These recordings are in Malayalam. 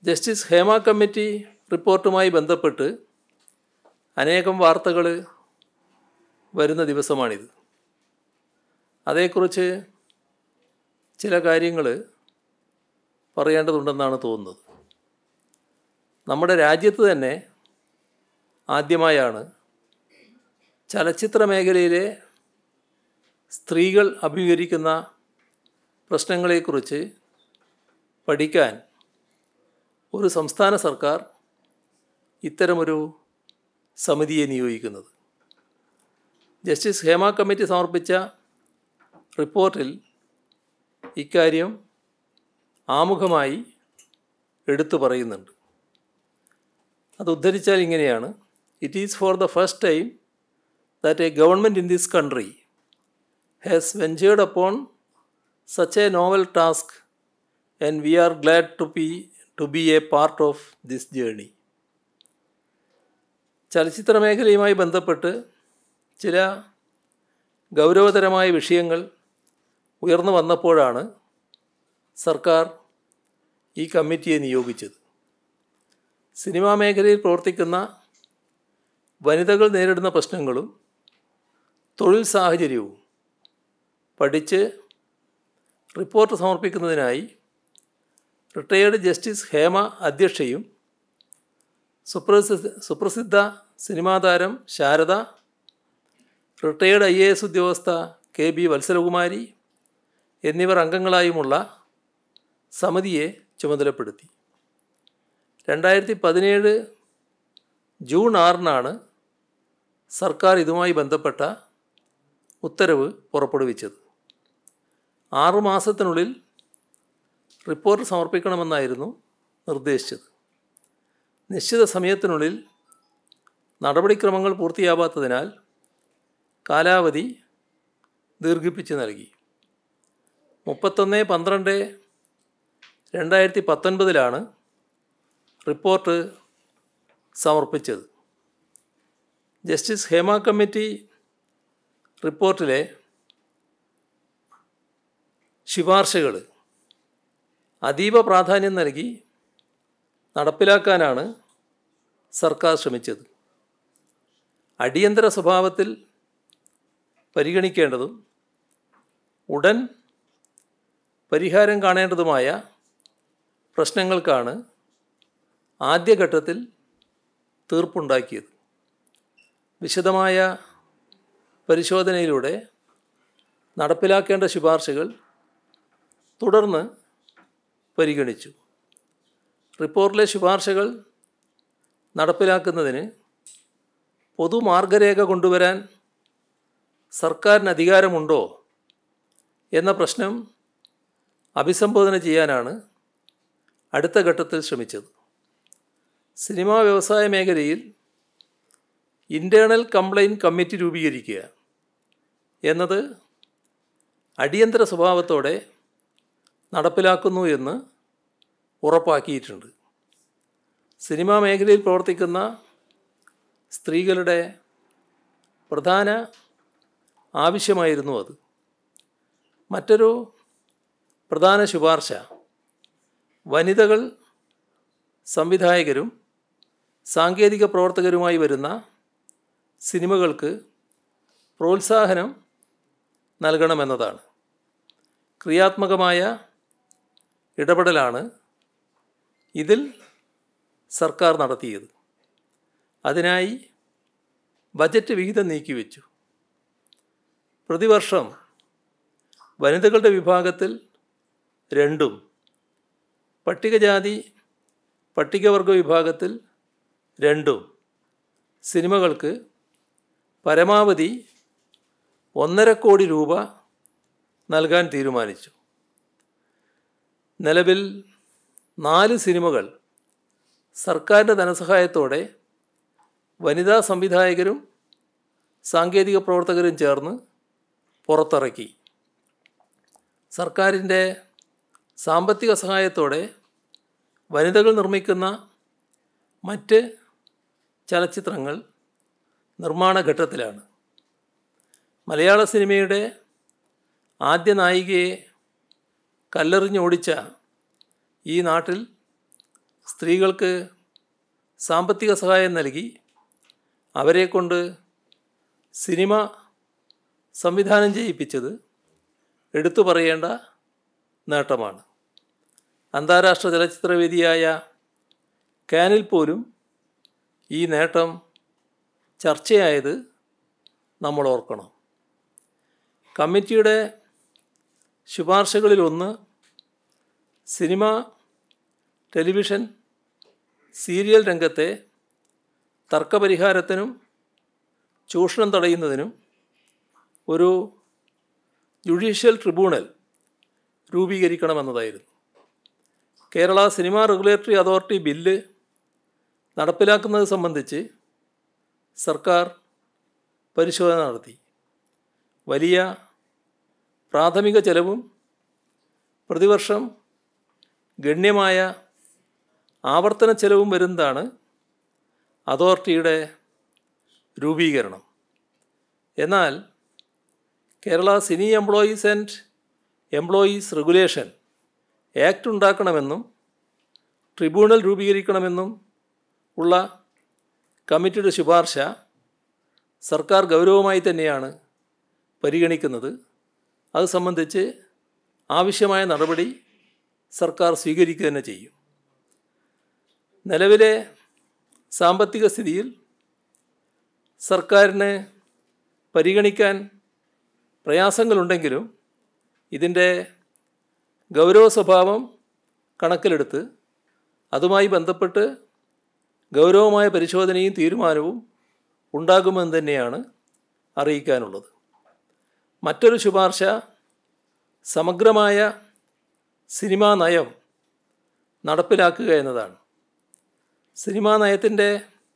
ജസ്റ്റിസ് ഹേമ കമ്മിറ്റി റിപ്പോർട്ടുമായി ബന്ധപ്പെട്ട് അനേകം വാർത്തകൾ വരുന്ന ദിവസമാണിത്. അതേക്കുറിച്ച് ചില കാര്യങ്ങൾ പറയേണ്ടതുണ്ടെന്നാണ് തോന്നുന്നത്. നമ്മുടെ രാജ്യത്ത് തന്നെ ആദ്യമായാണ് ചലച്ചിത്ര മേഖലയിലെ സ്ത്രീകൾ അഭിമുഖീകരിക്കുന്ന പ്രശ്നങ്ങളെക്കുറിച്ച് പഠിക്കാൻ ഒരു സംസ്ഥാന സർക്കാർ ഇത്തരമൊരു സമിതിയെ നിയോഗിക്കുന്നത്. ജസ്റ്റിസ് ഹേമ കമ്മിറ്റി സമർപ്പിച്ച റിപ്പോർട്ടിൽ ഇക്കാര്യം ആമുഖമായി എടുത്തു പറയുന്നുണ്ട്. അത് ഉദ്ധരിച്ചാൽ ഇങ്ങനെയാണ്: it is for the first time that a government in this country has ventured upon such a novel task, and we are glad to be a part of this journey. ചലച്ചിത്ര മേഖലയുമായി ബന്ധപ്പെട്ട് ചില ഗൗരവതരമായ വിഷയങ്ങൾ ഉയർന്നു വന്നപ്പോഴാണ് സർക്കാർ ഈ കമ്മിറ്റിയെ നിയോഗിച്ചത്. സിനിമാ മേഖലയിൽ പ്രവർത്തിക്കുന്ന വനിതകൾ നേരിടുന്ന പ്രശ്നങ്ങളും തൊഴിൽ സാഹചര്യവും പഠിച്ച് റിപ്പോർട്ട് സമർപ്പിക്കുന്നതിനായി റിട്ടയേർഡ് ജസ്റ്റിസ് ഹേമ അധ്യക്ഷയും സുപ്രസിദ്ധ സിനിമാ താരം ശാരദ, റിട്ടയേർഡ് IAS ഉദ്യോഗസ്ഥ KB വത്സലകുമാരി എന്നിവർ അംഗങ്ങളായുമുള്ള സമിതിയെ ചുമതലപ്പെടുത്തി. 2017 ജൂൺ 6 സർക്കാർ ഇതുമായി ബന്ധപ്പെട്ട ഉത്തരവ് പുറപ്പെടുവിച്ചത്. 6 മാസത്തിനുള്ളിൽ റിപ്പോർട്ട് സമർപ്പിക്കണമെന്നായിരുന്നു നിർദ്ദേശിച്ചത്. നിശ്ചിത സമയത്തിനുള്ളിൽ നടപടിക്രമങ്ങൾ പൂർത്തിയാവാത്തതിനാൽ കാലാവധി ദീർഘിപ്പിച്ച് നൽകി. 31/12/2019 റിപ്പോർട്ട് സമർപ്പിച്ചത്. ജസ്റ്റിസ് ഹേമ കമ്മിറ്റി റിപ്പോർട്ടിലെ ശുപാർശകൾ അതീവ പ്രാധാന്യം നൽകി നടപ്പിലാക്കാനാണ് സർക്കാർ ശ്രമിച്ചത്. അടിയന്തര സ്വഭാവത്തിൽ പരിഗണിക്കേണ്ടതും ഉടൻ പരിഹാരം കാണേണ്ടതുമായ പ്രശ്നങ്ങൾക്കാണ് ആദ്യഘട്ടത്തിൽ തീർപ്പുണ്ടാക്കിയത്. വിശദമായ പരിശോധനയിലൂടെ നടപ്പിലാക്കേണ്ട ശുപാർശകൾ തുടർന്ന് പരിഗണിച്ചു. റിപ്പോർട്ടിലെ ശുപാർശകൾ നടപ്പിലാക്കുന്നതിന് പൊതുമാർഗരേഖ കൊണ്ടുവരാൻ സർക്കാരിന് അധികാരമുണ്ടോ എന്ന പ്രശ്നം അഭിസംബോധന ചെയ്യാനാണ് അടുത്ത ഘട്ടത്തിൽ ശ്രമിച്ചത്. സിനിമാ വ്യവസായ മേഖലയിൽ ഇൻറ്റേർണൽ കംപ്ലയിൻറ്റ് കമ്മിറ്റി രൂപീകരിക്കുക എന്നത് അടിയന്തര സ്വഭാവത്തോടെ നടപ്പിലാക്കുന്നു എന്ന് ഉറപ്പാക്കിയിട്ടുണ്ട്. സിനിമാ മേഖലയിൽ പ്രവർത്തിക്കുന്ന സ്ത്രീകളുടെ പ്രധാന ആവശ്യമായിരുന്നു അത്. മറ്റൊരു പ്രധാന ശുപാർശ വനിതകൾ സംവിധായകരും സാങ്കേതിക പ്രവർത്തകരുമായി വരുന്ന സിനിമകൾക്ക് പ്രോത്സാഹനം നൽകണമെന്നതാണ്. ക്രിയാത്മകമായ ഇടപെടലാണ് ഇതിൽ സർക്കാർ നടത്തിയത്. അതിനായി ബജറ്റ് വിഹിതം നീക്കിവെച്ചു. പ്രതിവർഷം വനിതകളുടെ വിഭാഗത്തിൽ 2, പട്ടികജാതി പട്ടികവർഗ വിഭാഗത്തിൽ 2 സിനിമകൾക്ക് പരമാവധി 1.5 കോടി രൂപ നൽകാൻ തീരുമാനിച്ചു. നിലവിൽ 4 സിനിമകൾ സർക്കാരിൻ്റെ ധനസഹായത്തോടെ വനിതാ സംവിധായകരും സാങ്കേതിക പ്രവർത്തകരും ചേർന്ന് പുറത്തിറക്കി. സർക്കാരിൻ്റെ സാമ്പത്തിക സഹായത്തോടെ വനിതകൾ നിർമ്മിക്കുന്ന മറ്റ് ചലച്ചിത്രങ്ങൾ നിർമ്മാണ ഘട്ടത്തിലാണ്. മലയാള സിനിമയുടെ ആദ്യ നായികയെ കല്ലെറിഞ്ഞോടിച്ച ഈ നാട്ടിൽ സ്ത്രീകൾക്ക് സാമ്പത്തിക സഹായം നൽകി അവരെക്കൊണ്ട് സിനിമ സംവിധാനം ചെയ്യിപ്പിച്ചത് എടുത്തു പറയേണ്ട നേട്ടമാണ്. അന്താരാഷ്ട്ര ചലച്ചിത്രവേദിയായ കാനിൽ പോലും ഈ നേട്ടം ചർച്ചയായത് നമ്മൾ ഓർക്കണം. കമ്മിറ്റിയുടെ ശുപാർശകളിലൊന്ന് സിനിമ, ടെലിവിഷൻ, സീരിയൽ രംഗത്തെ തർക്കപരിഹാരത്തിനും ചൂഷണം തടയുന്നതിനും ഒരു ജുഡീഷ്യൽ ട്രിബ്യൂണൽ രൂപീകരിക്കണമെന്നതായിരുന്നു. Kerala cinema regulatory authority bill നടപ്പിലാക്കുന്നത് സംബന്ധിച്ച് സർക്കാർ പരിശോധന നടത്തി. വലിയ പ്രാഥമിക ചെലവും പ്രതിവർഷം ഗണ്യമായ ആവർത്തന ചെലവും വരുന്നതാണ് അതോറിറ്റിയുടെ രൂപീകരണം. എന്നാൽ Kerala cine employees and employees regulation act ഉണ്ടാക്കണമെന്നും ട്രിബ്യൂണൽ രൂപീകരിക്കണമെന്നും ഉള്ള കമ്മിറ്റിയുടെ ശുപാർശ സർക്കാർ ഗൗരവമായി തന്നെയാണ് പരിഗണിക്കുന്നത്. അത് സംബന്ധിച്ച് ആവശ്യമായ നടപടി സർക്കാർ സ്വീകരിക്കുക തന്നെ ചെയ്യും. നിലവിലെ സാമ്പത്തിക സ്ഥിതിയിൽ സർക്കാരിന് പരിഗണിക്കാൻ പ്രയാസങ്ങളുണ്ടെങ്കിലും ഇതിൻ്റെ ഗൗരവ സ്വഭാവം കണക്കിലെടുത്ത് അതുമായി ബന്ധപ്പെട്ട് ഗൗരവമായ പരിശോധനയും തീരുമാനവും ഉണ്ടാകുമെന്ന് തന്നെയാണ് അറിയിക്കാനുള്ളത്. മറ്റൊരു ശുപാർശ സമഗ്രമായ സിനിമാ നയം നടപ്പിലാക്കുക എന്നതാണ്. സിനിമാ നയത്തിൻ്റെ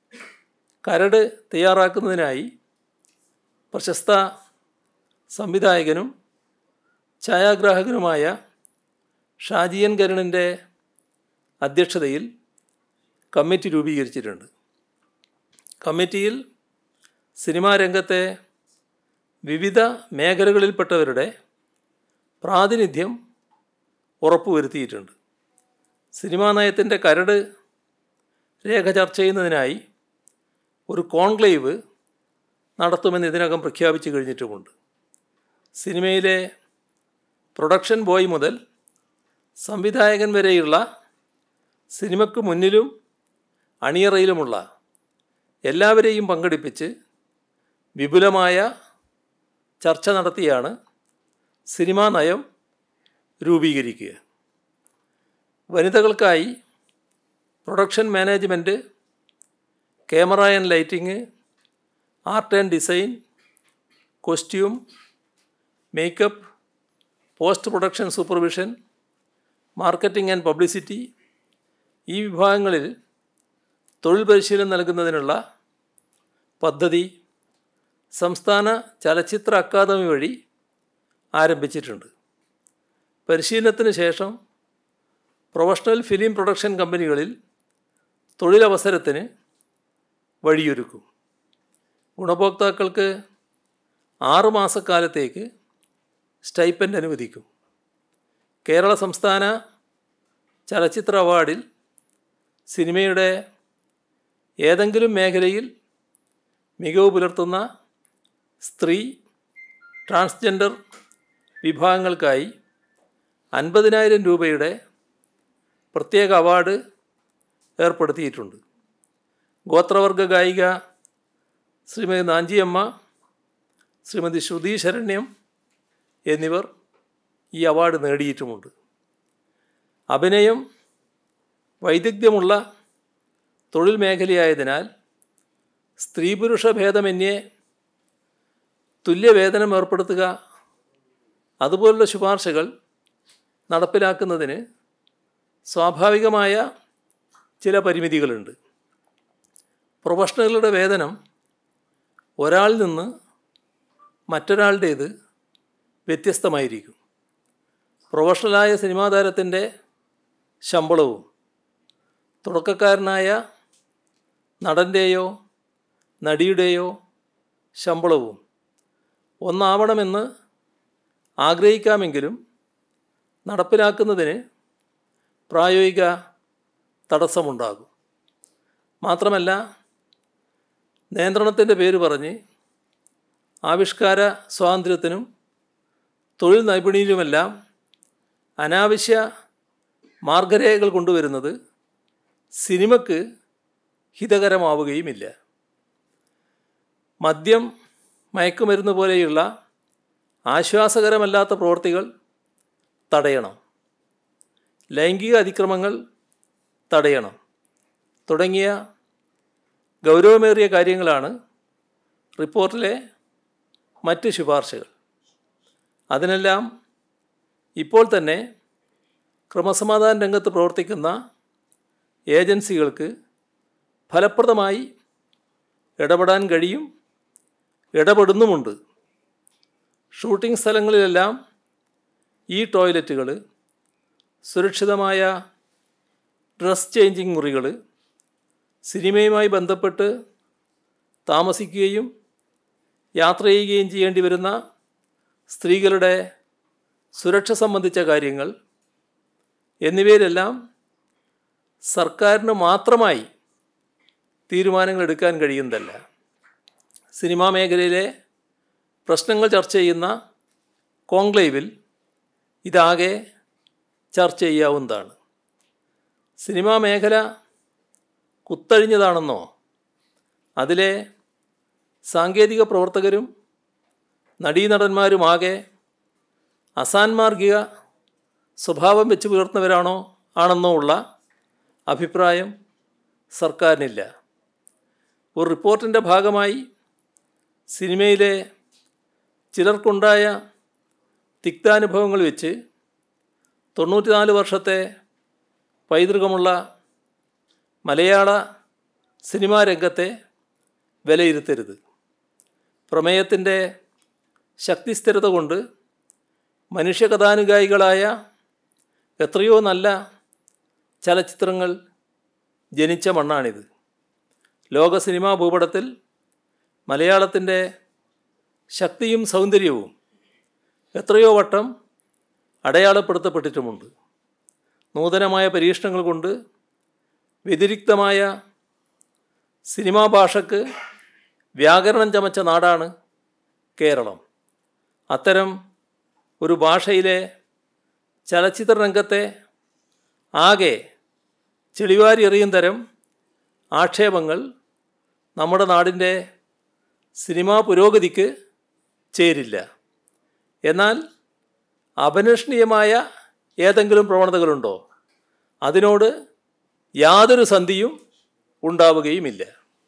കരട് തയ്യാറാക്കുന്നതിനായി പ്രശസ്ത സംവിധായകനും ഛായാഗ്രാഹകനുമായ ഷാജി എൻ കരുണിൻ്റെ അധ്യക്ഷതയിൽ കമ്മിറ്റി രൂപീകരിച്ചിട്ടുണ്ട്. കമ്മിറ്റിയിൽ സിനിമാ രംഗത്തെ വിവിധ മേഖലകളിൽപ്പെട്ടവരുടെ പ്രാതിനിധ്യം ഉറപ്പുവരുത്തിയിട്ടുണ്ട്. സിനിമാ നയത്തിൻ്റെ കരട് രേഖ ചർച്ച ചെയ്യുന്നതിനായി ഒരു കോൺക്ലേവ് നടത്തുമെന്ന് ഇതിനകം പ്രഖ്യാപിച്ചു കഴിഞ്ഞിട്ടുമുണ്ട്. സിനിമയിലെ പ്രൊഡക്ഷൻ ബോയ് മുതൽ സംവിധായകൻ വരെയുള്ള സിനിമയ്ക്ക് മുന്നിലും അണിയറയിലുമുള്ള എല്ലാവരെയും പങ്കെടുപ്പിച്ച് വിപുലമായ ചർച്ച നടത്തിയാണ് സിനിമാ നയം രൂപീകരിക്കുക. വനിതകൾക്കായി production management, camera and lighting, art and design, costume, makeup, post production supervision, marketing and publicity ഈ വിഭാഗങ്ങളിൽ തൊഴിൽ പരിശീലനം നൽകുന്നതിനുള്ള പദ്ധതി സംസ്ഥാന ചലച്ചിത്ര അക്കാദമി വഴി ആരംഭിച്ചിട്ടുണ്ട്. പരിശീലനത്തിന് ശേഷം പ്രൊഫഷണൽ ഫിലിം പ്രൊഡക്ഷൻ കമ്പനികളിൽ തൊഴിലവസരത്തിന് വഴിയൊരുക്കും. ഗുണഭോക്താക്കൾക്ക് 6 മാസക്കാലത്തേക്ക് സ്റ്റൈപ്പൻഡ് അനുവദിക്കും. കേരള സംസ്ഥാന ചലച്ചിത്ര അവാർഡിൽ സിനിമയുടെ ഏതെങ്കിലും മേഖലയിൽ മികവ് പുലർത്തുന്ന സ്ത്രീ, ട്രാൻസ്ജെൻഡർ വിഭാഗങ്ങൾക്കായി 50,000 രൂപയുടെ പ്രത്യേക അവാർഡ് ഏർപ്പെടുത്തിയിട്ടുണ്ട്. ഗോത്രവർഗ ഗായിക ശ്രീമതി നാഞ്ചിയമ്മ, ശ്രീമതി ശ്രുതി ശരണ്യം എന്നിവർ ഈ അവാർഡ് നേടിയിട്ടുമുണ്ട്. അഭിനയം വൈദഗ്ധ്യമുള്ള തൊഴിൽ മേഖലയായതിനാൽ സ്ത്രീ പുരുഷ ഭേദമന്യേ തുല്യവേതനം ഏർപ്പെടുത്തുക, അതുപോലുള്ള ശുപാർശകൾ നടപ്പിലാക്കുന്നതിന് സ്വാഭാവികമായ ചില പരിമിതികളുണ്ട്. പ്രൊഫഷണലുകളുടെ വേതനം ഒരാളിൽ നിന്ന് മറ്റൊരാളുടേത് വ്യത്യസ്തമായിരിക്കും. പ്രൊഫഷണലായ സിനിമാ താരത്തിൻ്റെ ശമ്പളവും തുടക്കക്കാരനായ നടൻ്റെയോ നടിയുടെയോ ശമ്പളവും ഒന്നാവണമെന്ന് ആഗ്രഹിക്കാമെങ്കിലും നടപ്പിലാക്കുന്നതിന് പ്രായോഗിക തടസ്സമുണ്ടാകും. മാത്രമല്ല, നിയന്ത്രണത്തിൻ്റെ പേര് പറഞ്ഞ് ആവിഷ്കാര സ്വാതന്ത്ര്യത്തിനും തൊഴിൽ നൈപുണ്യത്തിനുമെല്ലാം അനാവശ്യ മാർഗരേഖകൾ കൊണ്ടുവരുന്നത് സിനിമയ്ക്ക് ഹിതകരമാവുകയുമില്ല. മദ്യം, മയക്കുമരുന്ന് പോലെയുള്ള ആശ്വാസകരമല്ലാത്ത പ്രവൃത്തികൾ തടയണം, ലൈംഗിക അതിക്രമങ്ങൾ തടയണം തുടങ്ങിയ ഗൗരവമേറിയ കാര്യങ്ങളാണ് റിപ്പോർട്ടിലെ മറ്റ് ശുപാർശകൾ. അതിനെല്ലാം ഇപ്പോൾ തന്നെ ക്രമസമാധാന രംഗത്ത് പ്രവർത്തിക്കുന്ന ഏജൻസികൾക്ക് ഫലപ്രദമായി ഇടപെടാൻ കഴിയും, ഇടപെടുന്നുമുണ്ട്. ഷൂട്ടിംഗ് സ്ഥലങ്ങളിലെല്ലാം ഈ ടോയ്ലറ്റുകൾ, സുരക്ഷിതമായ ഡ്രസ് ചേഞ്ചിങ് മുറികൾ, സിനിമയുമായി ബന്ധപ്പെട്ട് താമസിക്കുകയും യാത്ര ചെയ്യുകയും ചെയ്യേണ്ടി വരുന്ന സ്ത്രീകളുടെ സുരക്ഷ സംബന്ധിച്ച കാര്യങ്ങൾ എന്നിവയിലെല്ലാം സർക്കാരിന് മാത്രമായി തീരുമാനങ്ങൾ എടുക്കാൻ കഴിയുന്നതല്ല. സിനിമാ മേഖലയിലെ പ്രശ്നങ്ങൾ ചർച്ച ചെയ്യുന്ന കോൺക്ലേവിൽ ഇതാകെ ചർച്ച ചെയ്യാവുന്നതാണ്. സിനിമാ മേഖല കുത്തഴിഞ്ഞതാണെന്നോ അതിലെ സാങ്കേതിക പ്രവർത്തകരും നടീനടന്മാരുമാകെ അസാൻമാർഗിക സ്വഭാവം വെച്ച് പുലർത്തുന്നവരാണോ ഉള്ള അഭിപ്രായം സർക്കാരിനില്ല. ഒരു റിപ്പോർട്ടിൻ്റെ ഭാഗമായി സിനിമയിലെ ചിലർക്കുണ്ടായ തിക്താനുഭവങ്ങൾ വെച്ച് 94 വർഷത്തെ പൈതൃകമുള്ള മലയാള സിനിമാ രംഗത്തെ വിലയിരുത്തരുത്. പ്രമേയത്തിൻ്റെ ശക്തിസ്ഥിരത കൊണ്ട് മനുഷ്യകഥാനുഗായികളായ എത്രയോ നല്ല ചലച്ചിത്രങ്ങൾ ജനിച്ച മണ്ണാണിത്. ലോക സിനിമാ ഭൂപടത്തിൽ മലയാളത്തിൻ്റെ ശക്തിയും സൗന്ദര്യവും എത്രയോ വട്ടം അടയാളപ്പെടുത്തപ്പെട്ടിട്ടുമുണ്ട്. നൂതനമായ പരീക്ഷണങ്ങൾ കൊണ്ട് വ്യതിരിക്തമായ സിനിമാ ഭാഷയ്ക്ക് വ്യാകരണം ചമച്ച നാടാണ് കേരളം. അത്തരം ഒരു ഭാഷയിലെ ചലച്ചിത്ര രംഗത്തെ ആകെ ചെളിവാരി എറിയും തരം ആക്ഷേപങ്ങൾ നമ്മുടെ നാടിൻ്റെ സിനിമാ പുരോഗതിക്ക് ചേരില്ല. എന്നാൽ അപനിഷ്ണീയമായ ഏതെങ്കിലും പ്രവണതകളുണ്ടോ? അതിനോട് യാതൊരു സന്ധിയും ഉണ്ടാവുകയുമില്ല.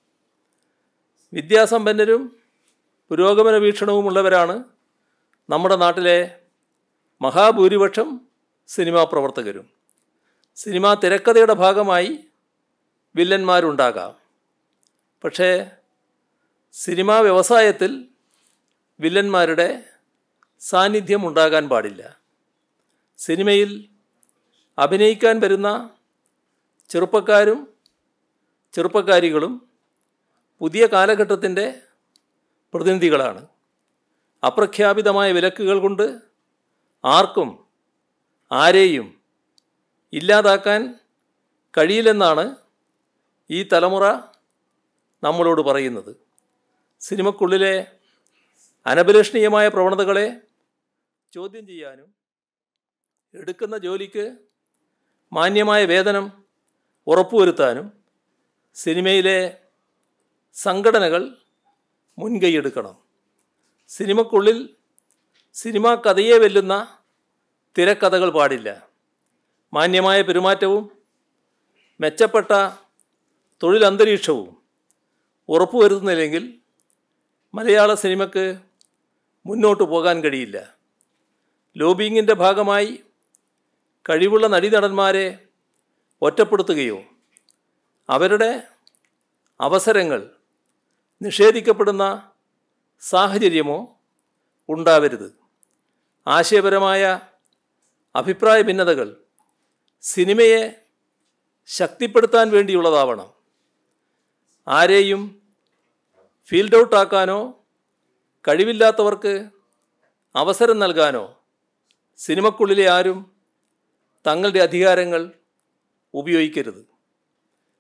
വിദ്യാസമ്പന്നരും പുരോഗമന വീക്ഷണവുമുള്ളവരാണ് നമ്മുടെ നാട്ടിലെ മഹാഭൂരിപക്ഷം സിനിമാ പ്രവർത്തകരും. സിനിമാ തിരക്കഥയുടെ ഭാഗമായി വില്ലന്മാരുണ്ടാകാം. പക്ഷേ സിനിമാ വ്യവസായത്തിൽ വില്ലന്മാരുടെ സാന്നിധ്യം ഉണ്ടാകാൻ പാടില്ല. സിനിമയിൽ അഭിനയിക്കാൻ വരുന്ന ചെറുപ്പക്കാരും ചെറുപ്പക്കാരികളും പുതിയ കാലഘട്ടത്തിൻ്റെ പ്രതിനിധികളാണ്. അപ്രഖ്യാപിതമായ വിലക്കുകൾ കൊണ്ട് ആർക്കും ആരെയും ഇല്ലാതാക്കാൻ കഴിയില്ലെന്നാണ് ഈ തലമുറ നമ്മളോട് പറയുന്നത്. സിനിമക്കുള്ളിലെ അനഭിലഷണീയമായ പ്രവണതകളെ ചോദ്യം ചെയ്യാനും എടുക്കുന്ന ജോലിക്ക് മാന്യമായ വേതനം ഉറപ്പുവരുത്താനും സിനിമയിലെ സംഘടനകൾ മുൻകൈയെടുക്കണം. സിനിമക്കുള്ളിൽ സിനിമാ കഥയെ വെല്ലുന്ന തിരക്കഥകൾ പാടില്ല. മാന്യമായ പെരുമാറ്റവും മെച്ചപ്പെട്ട തൊഴിലന്തരീക്ഷവും ഉറപ്പുവരുത്തുന്നില്ലെങ്കിൽ മലയാള സിനിമയ്ക്ക് മുന്നോട്ട് പോകാൻ കഴിയില്ല. ലോബിയിങ്ങിൻ്റെ ഭാഗമായി കഴിവുള്ള നടീനടന്മാരെ ഒറ്റപ്പെടുത്തുകയോ അവരുടെ അവസരങ്ങൾ നിഷേധിക്കപ്പെടുന്ന സാഹചര്യമോ ഉണ്ടാവരുത്. ആശയപരമായ അഭിപ്രായ ഭിന്നതകൾ സിനിമയെ ശക്തിപ്പെടുത്താൻ വേണ്ടിയുള്ളതാവണം. ആരെയും ഫീൽഡ് ഔട്ടാക്കാനോ കഴിവില്ലാത്തവർക്ക് അവസരം നൽകാനോ സിനിമക്കുള്ളിലെ ആരും തങ്ങളുടെ അധികാരങ്ങൾ ഉപയോഗിക്കരുത്.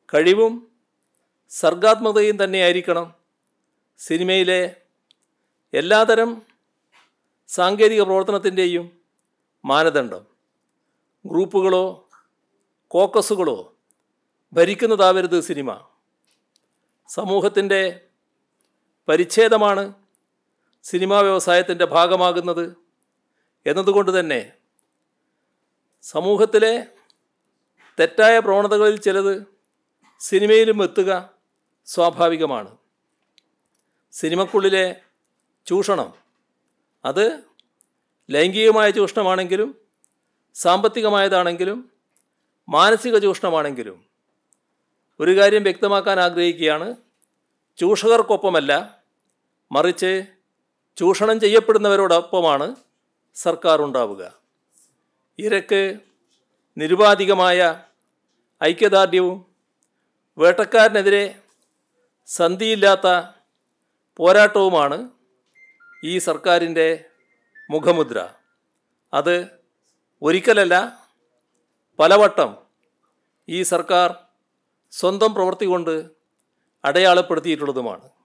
കഴിവും സർഗാത്മകതയും തന്നെയായിരിക്കണം സിനിമയിലെ എല്ലാതരം സാങ്കേതിക പ്രവർത്തനത്തിൻ്റെയും മാനദണ്ഡം. ഗ്രൂപ്പുകളോ കോക്കസുകളോ ഭരിക്കുന്നതാവരുത് സിനിമ. സമൂഹത്തിൻ്റെ പരിച്ഛേദമാണ് സിനിമാ വ്യവസായത്തിൻ്റെ ഭാഗമാകുന്നത് എന്നതുകൊണ്ട് തന്നെ സമൂഹത്തിലെ തെറ്റായ പ്രവണതകളിൽ ചിലത് സിനിമയിലും എത്തുക സ്വാഭാവികമാണ്. സിനിമക്കുള്ളിലെ ചൂഷണം അത് ലൈംഗികമായ ചൂഷണമാണെങ്കിലും സാമ്പത്തികമായതാണെങ്കിലും മാനസിക ചൂഷണമാണെങ്കിലും ഒരു കാര്യം വ്യക്തമാക്കാൻ ആഗ്രഹിക്കുകയാണ്. ചൂഷകർക്കൊപ്പമല്ല, മറിച്ച് ചൂഷണം ചെയ്യപ്പെടുന്നവരോടൊപ്പമാണ് സർക്കാർ ഉണ്ടാവുക. ഇരക്ക് നിരുപാധികമായ ഐക്യദാർഢ്യവും വേട്ടക്കാരനെതിരെ സന്ധിയില്ലാത്ത പോരാട്ടവുമാണ് ഈ സർക്കാരിൻ്റെ മുഖമുദ്ര. അത് ഒരിക്കലല്ല പലവട്ടം ഈ സർക്കാർ സ്വന്തം പ്രവൃത്തി കൊണ്ട് അടയാളപ്പെടുത്തിയിട്ടുള്ളതുമാണ്.